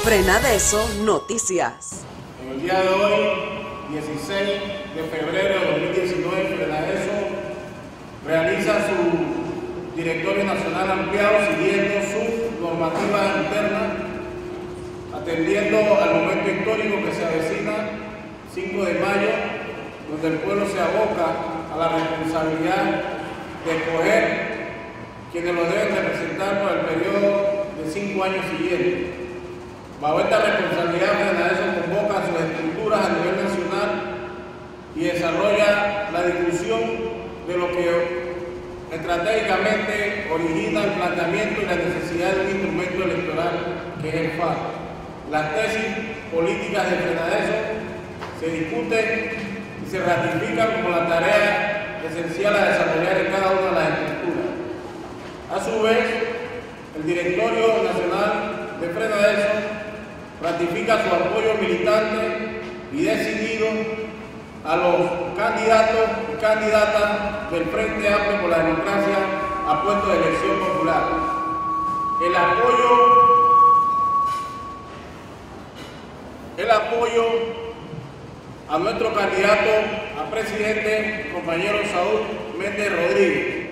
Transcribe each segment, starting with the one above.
Frenadeso Noticias. En el día de hoy, 16 de febrero de 2019, Frenadeso realiza su directorio nacional ampliado siguiendo su normativa interna, atendiendo al momento histórico que se avecina, 5 de mayo, donde el pueblo se aboca a la responsabilidad de escoger quienes lo deben representar por el periodo de 5 años siguientes. Bajo esta responsabilidad, Frenadeso convoca sus estructuras a nivel nacional y desarrolla la discusión de lo que estratégicamente origina el planteamiento y la necesidad de un instrumento electoral que es el FAT. Las tesis políticas de Frenadeso se discuten y se ratifican como la tarea esencial a desarrollar en cada una de las estructuras. A su vez, el Directorio Nacional de Frenadeso ratifica su apoyo militante y decidido a los candidatos y candidatas del Frente Amplio por la Democracia a puestos de elección popular. El apoyo a nuestro candidato a presidente, compañero Saúl Méndez Rodríguez,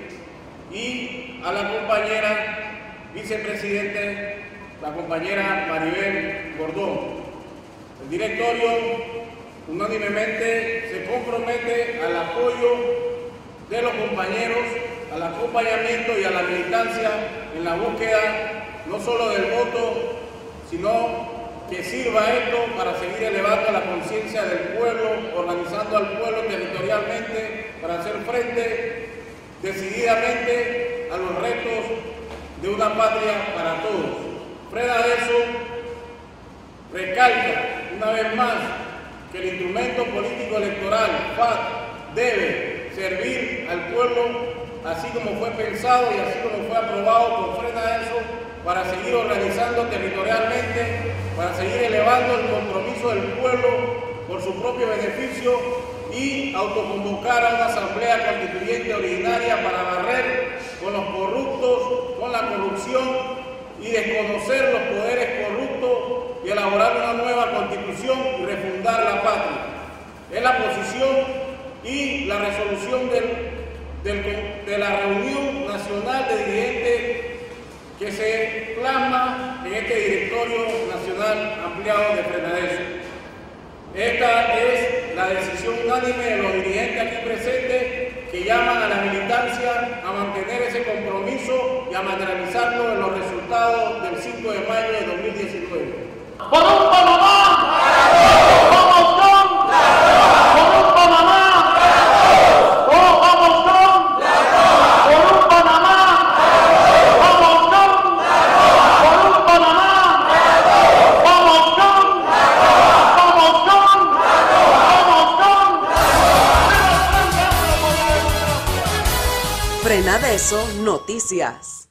y a la compañera vicepresidente, la compañera Maribel Gordón. El directorio unánimemente se compromete al apoyo de los compañeros, al acompañamiento y a la militancia en la búsqueda no solo del voto, sino que sirva esto para seguir elevando la conciencia del pueblo, organizando al pueblo territorialmente para hacer frente decididamente a los retos de una patria para todos. Frenadeso recalca una vez más que el instrumento político electoral, FAT, debe servir al pueblo así como fue pensado y así como fue aprobado por Frenadeso para seguir organizando territorialmente, para seguir elevando el compromiso del pueblo por su propio beneficio y autoconvocar a una asamblea constituyente originaria para barrer con los corruptos, con la corrupción y desconocer los poderes corruptos y elaborar una nueva constitución y refundar la patria. Es la posición y la resolución de la reunión nacional de dirigentes que se plasma en este directorio nacional ampliado de Frenadeso. Esta es la decisión unánime de los dirigentes aquí presentes que llaman a la militancia a mantener ese compromiso y a materializarlo en los resultados del 5 de mayo de 2019. ¡Por un Panamá! ¡Vamos con! ¡Por un Panamá! ¡Oh, vamos con! ¡Por un Panamá! ¡Vamos con! ¡Por un Panamá! ¡Vamos con! ¡Vamos con! ¡Vamos con! Frenadeso Noticias.